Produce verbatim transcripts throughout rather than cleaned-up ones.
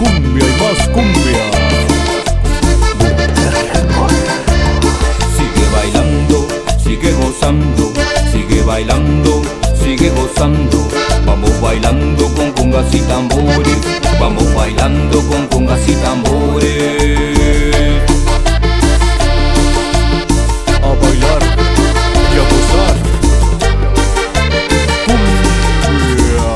cumbia y más cumbia. Sigue bailando, sigue gozando, sigue bailando, sigue gozando. Vamos bailando con congas y tambores, vamos bailando con congas y tambores. A bailar y a gozar. Cumbia.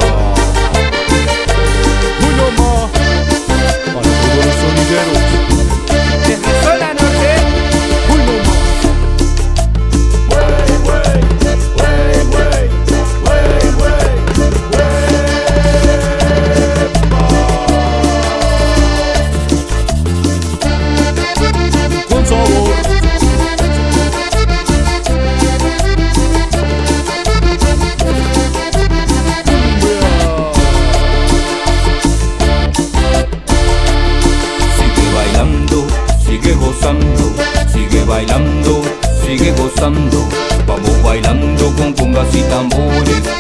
Uno más para todos los sonideros. Desde zona norte, Uno más. Wey, wey, wey, wey, wey, wey, Con sabor. Sigue bailando, sigue gozando, sigue bailando, sigue gozando. Vamos bailando con congas y tambores,